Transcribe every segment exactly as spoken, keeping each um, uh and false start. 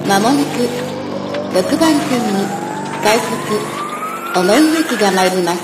まもなくろくばん線に快速尾上駅が参ります。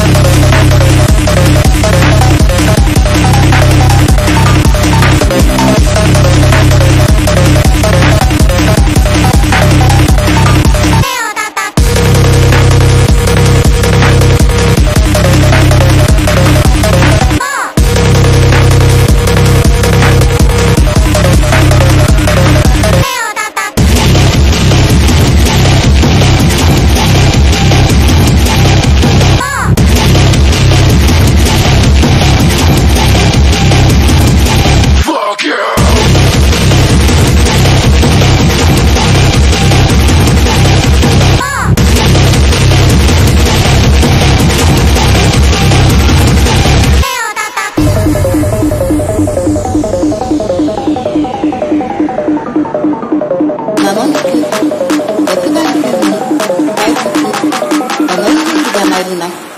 まもなくろくばん線に快速尾上駅が参ります。